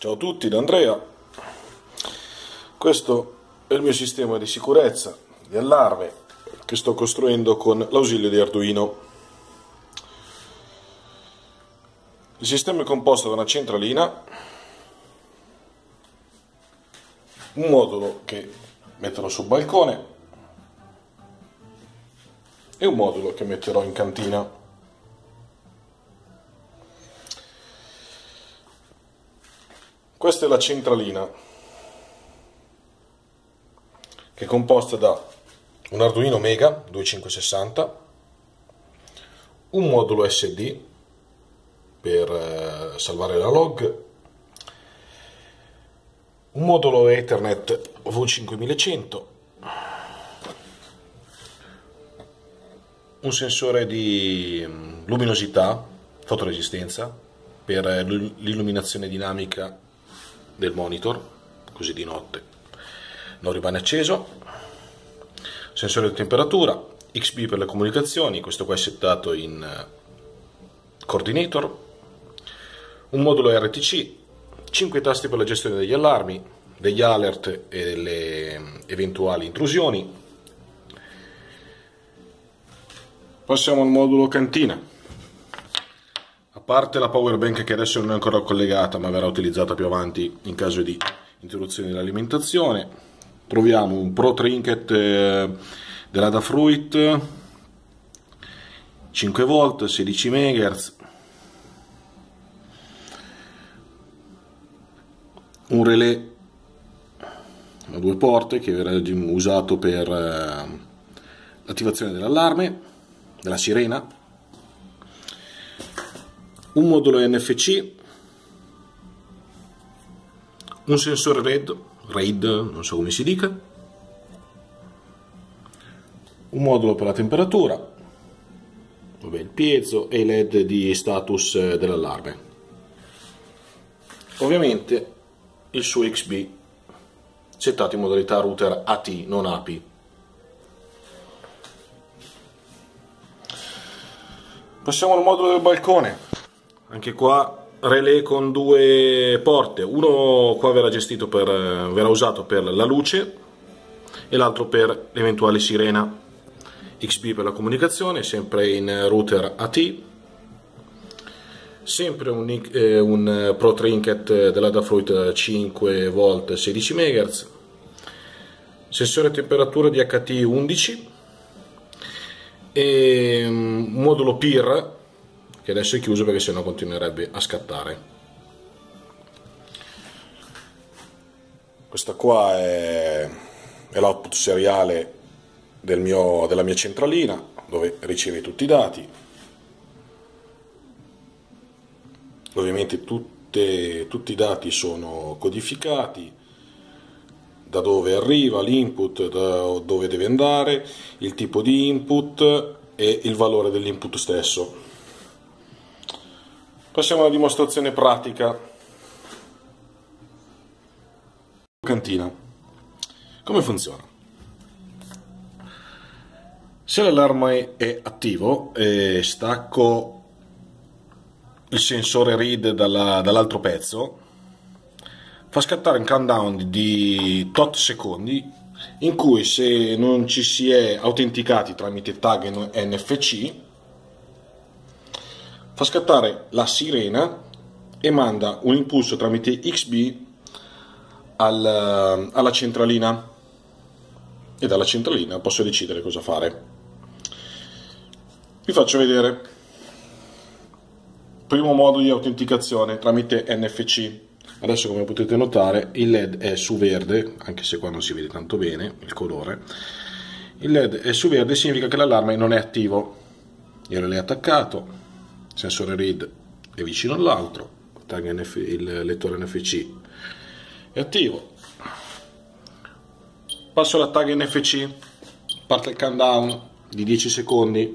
Ciao a tutti, da Andrea. Questo è il mio sistema di sicurezza, di allarme, che sto costruendo con l'ausilio di Arduino. Il sistema è composto da una centralina, un modulo che metterò sul balcone e un modulo che metterò in cantina. Questa è la centralina, che è composta da un Arduino Mega 2560, un modulo SD per salvare la log, un modulo Ethernet V5100, un sensore di luminosità, fotoresistenza, per l'illuminazione dinamica del monitor, così di notte non rimane acceso, sensore di temperatura, XB per le comunicazioni, questo qua è settato in coordinator, un modulo RTC, 5 tasti per la gestione degli allarmi, degli alert e delle eventuali intrusioni. Passiamo al modulo cantina. A parte la power bank che adesso non è ancora collegata ma verrà utilizzata più avanti in caso di interruzione dell'alimentazione, troviamo un Pro Trinket dell'Adafruit 5 volt 16 MHz, un relè a 2 porte che verrà usato per l'attivazione dell'allarme, della sirena, un modulo NFC, un sensore RAID, non so come si dica, un modulo per la temperatura, vabbè, il piezo e i LED di status dell'allarme. Ovviamente il suo XB settato in modalità router AT, non API. Passiamo al modulo del balcone. Anche qua relè con 2 porte, uno qua verrà usato per la luce e l'altro per l'eventuale sirena. XB per la comunicazione, sempre in router AT, sempre un Pro Trinket dell'Adafruit 5 volt 16 MHz, sensore temperatura di HT11 e un modulo PIR che adesso è chiuso perché sennò continuerebbe a scattare. Questa qua è l'output seriale della mia centralina, dove riceve tutti i dati. Ovviamente tutti i dati sono codificati, da dove arriva l'input, da dove deve andare, il tipo di input e il valore dell'input stesso. Passiamo alla dimostrazione pratica. Cantina. Come funziona? Se l'allarme è attivo e stacco il sensore read dall'altro pezzo, fa scattare un countdown di tot secondi in cui, se non ci si è autenticati tramite tag NFC, fa scattare la sirena e manda un impulso tramite XB alla centralina, e dalla centralina posso decidere cosa fare. Vi faccio vedere. Primo modo di autenticazione tramite NFC. Adesso, come potete notare, il LED è su verde, anche se qua non si vede tanto bene il colore. Il LED è su verde, significa che l'allarme non è attivo. Il relè è attaccato, il sensore read è vicino all'altro, il lettore NFC è attivo. Passo alla tag NFC, parte il countdown di 10 secondi.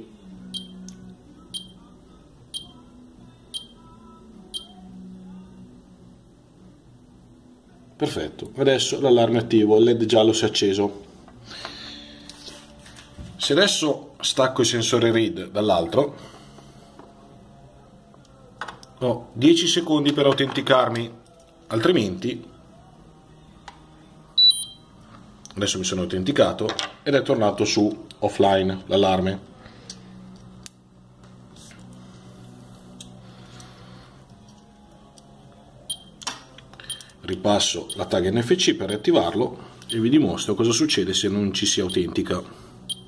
Perfetto, adesso l'allarme è attivo, il LED giallo si è acceso. Se adesso stacco il sensore read dall'altro, ho 10 secondi per autenticarmi altrimenti adesso mi sono autenticato ed è tornato su offline l'allarme. Ripasso la tag NFC per riattivarlo e vi dimostro cosa succede se non ci si autentica.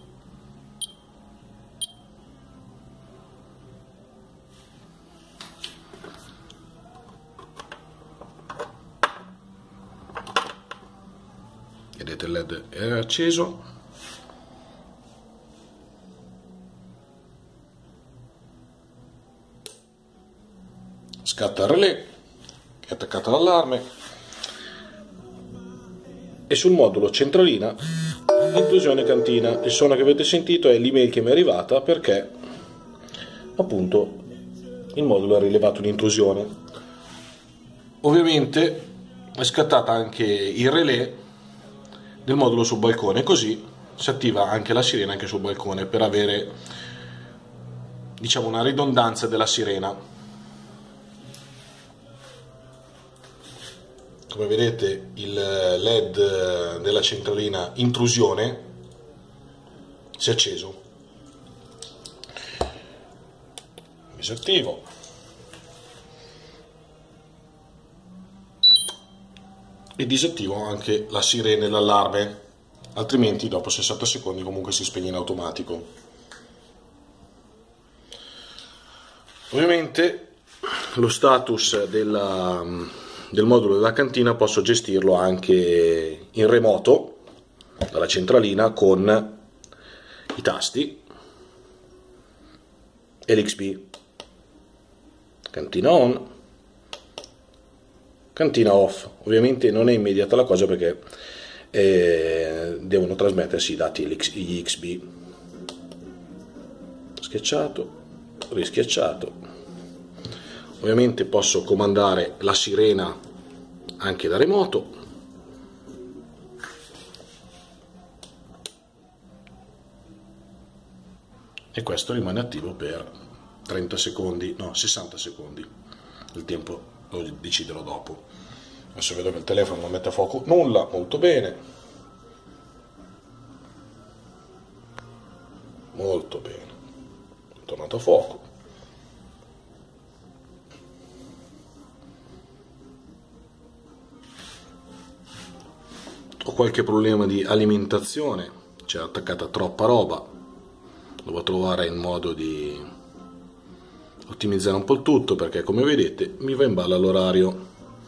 Vedete, il LED è acceso, scatta il relè che è attaccato all'allarme e sul modulo centralina intrusione cantina. Il suono che avete sentito è l'email che mi è arrivata perché appunto il modulo ha rilevato un'intrusione. Ovviamente è scattata anche il relè del modulo sul balcone, così si attiva anche la sirena anche sul balcone per avere, diciamo, una ridondanza della sirena. Come vedete il LED della centralina intrusione si è acceso. Disattivo. E disattivo anche la sirena e l'allarme, altrimenti dopo 60 secondi comunque si spegne in automatico. Ovviamente lo status del modulo della cantina posso gestirlo anche in remoto dalla centralina con i tasti e l'XP. Cantina on, cantina off. Ovviamente non è immediata la cosa perché devono trasmettersi i dati XB. Schiacciato, rischiacciato. Ovviamente posso comandare la sirena anche da remoto. E questo rimane attivo per 30 secondi, no, 60 secondi. Il tempo lo deciderò dopo. Adesso vedo che il telefono non mette a fuoco nulla, molto bene. Molto bene. È tornato a fuoco. Ho qualche problema di alimentazione, c'è attaccata troppa roba, devo trovare il modo di ottimizzare un po' il tutto perché come vedete mi va in balla l'orario.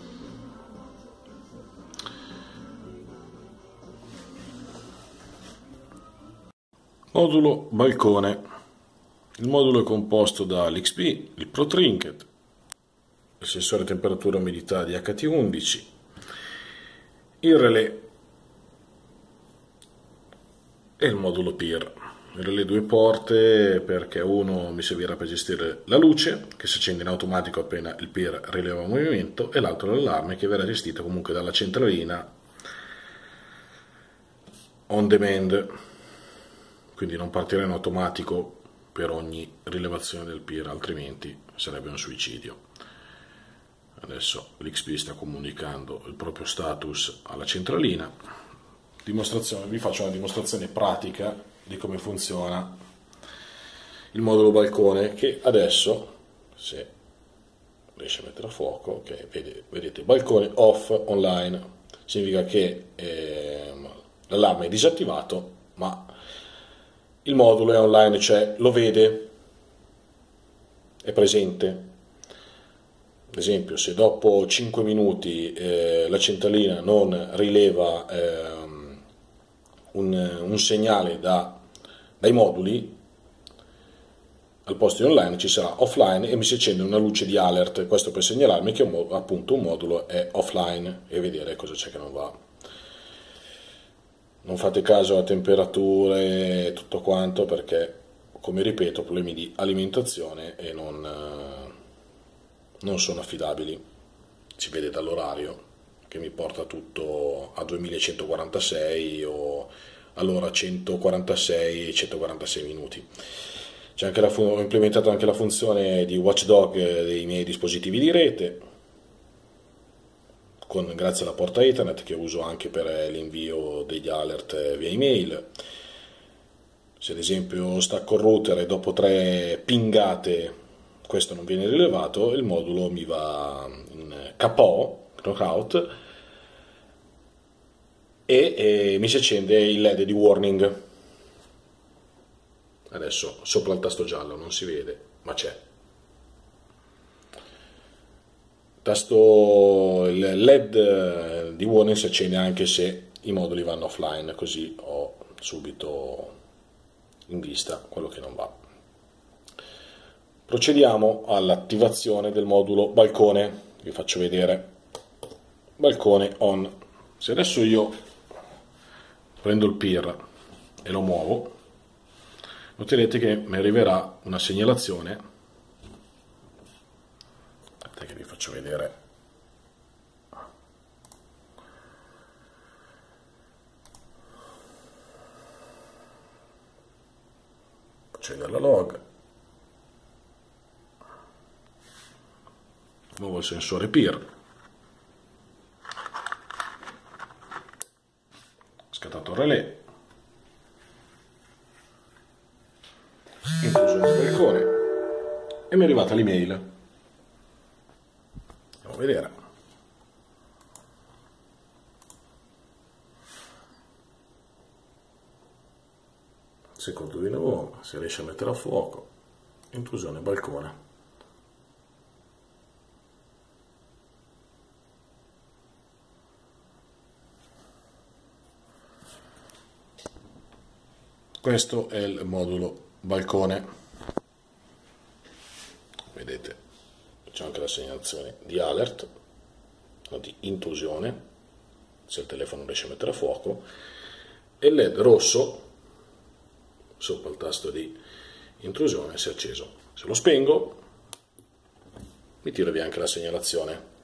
Modulo balcone. Il modulo è composto dall'XP, il Pro Trinket, il sensore temperatura e umidità di HT11, il relè e il modulo PIR. Il relè 2 porte perché uno mi servirà per gestire la luce che si accende in automatico appena il PIR rileva il movimento e l'altro l'allarme che verrà gestito comunque dalla centralina on demand, quindi non partirà in automatico per ogni rilevazione del PIR, altrimenti sarebbe un suicidio. Adesso l'XP sta comunicando il proprio status alla centralina. Vi faccio una dimostrazione pratica di come funziona il modulo balcone, che adesso, se riesce a mettere a fuoco, ok, vedete balcone off online, significa che l'allarme è disattivato ma il modulo è online, cioè lo vede, è presente. Ad esempio, se dopo 5 minuti la centralina non rileva un segnale dai moduli, al posto di online ci sarà offline e mi si accende una luce di alert, questo per segnalarmi che appunto un modulo è offline e vedere cosa c'è che non va. Non fate caso a temperature e tutto quanto perché, come ripeto, problemi di alimentazione e non sono affidabili. Si vede dall'orario che mi porta tutto a 2146 o all'ora 146 e 146 minuti. Ho implementato anche la funzione di watchdog dei miei dispositivi di rete. grazie alla porta Ethernet che uso anche per l'invio degli alert via email. Se ad esempio stacco il router e dopo 3 pingate questo non viene rilevato, il modulo mi va in KO, knockout, e mi si accende il LED di warning. Adesso sopra il tasto giallo non si vede, ma c'è. Il LED di warning si accende anche se i moduli vanno offline, così ho subito in vista quello che non va. Procediamo all'attivazione del modulo balcone. Vi faccio vedere. Balcone on. Se adesso io prendo il PIR e lo muovo, noterete che mi arriverà una segnalazione. Aspetta che vi faccio vedere. Faccio vedere la log. Muovo il sensore PIR. Scattato il relè. Intrusione del balcone. E mi è arrivata l'email. Andiamo a vedere. Secondo di nuovo, si riesce a mettere a fuoco. Intrusione balcone. Questo è il modulo balcone. Vedete, c'è anche la segnalazione di alert, no, di intrusione, se il telefono non riesce a mettere a fuoco, e il LED rosso sopra il tasto di intrusione si è acceso. Se lo spengo, mi tira via anche la segnalazione.